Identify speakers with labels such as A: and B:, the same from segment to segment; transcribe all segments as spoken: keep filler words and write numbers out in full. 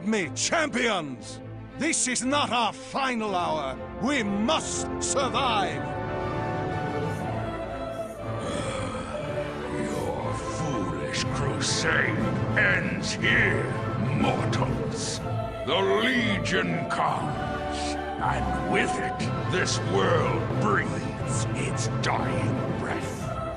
A: Heed me, champions! This is not our final hour. We must survive!
B: Your foolish crusade ends here, mortals. The Legion comes, and with it, this world breathes its dying breath.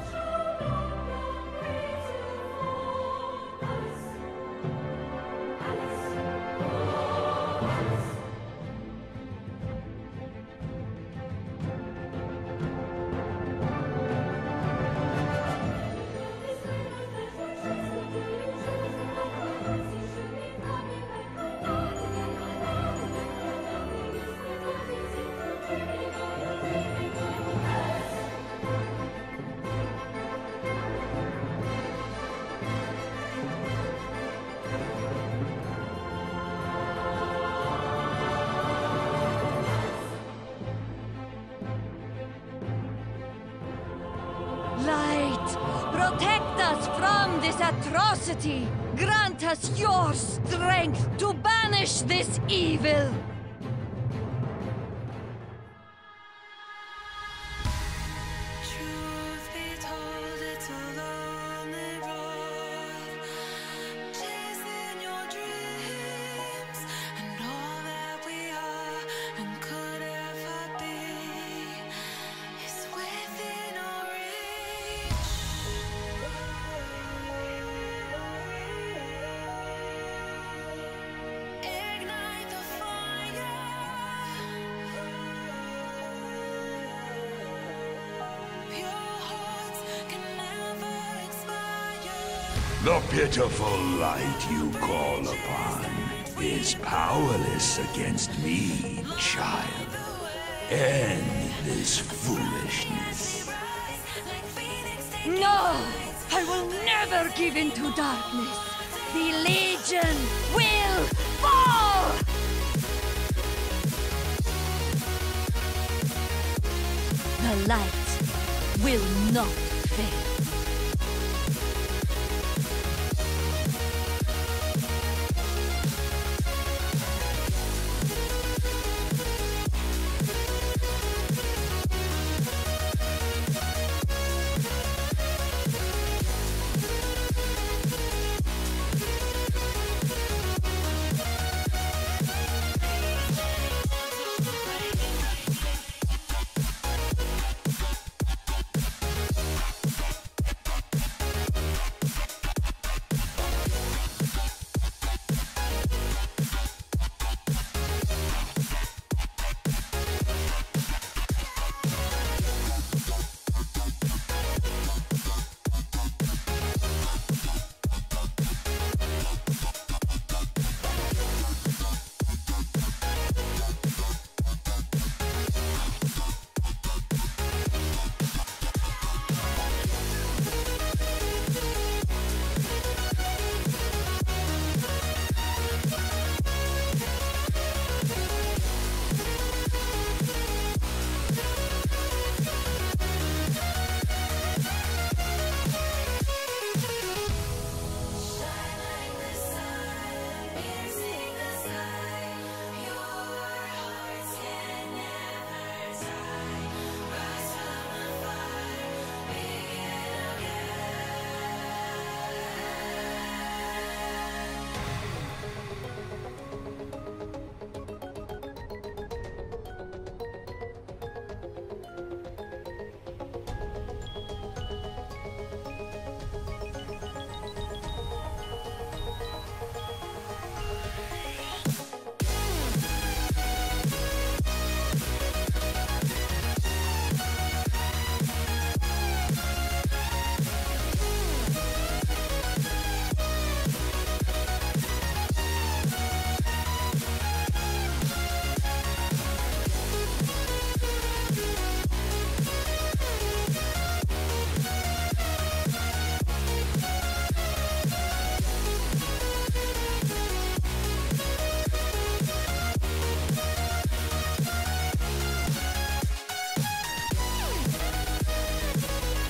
C: Light, protect us from this atrocity! Grant us your strength to banish this evil!
D: Truth be told, it's a lonely road, chasing your dreams, and all that we are and could ever be is within our reach. Ignite the fire. Pure hearts can never expire.
B: The pitiful light you call upon is powerless against me, child. End this foolishness.
C: No! I will never give in to darkness! The Legion will fall! The light will not fade.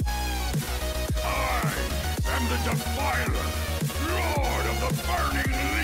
B: The Defiler, Lord of the Burning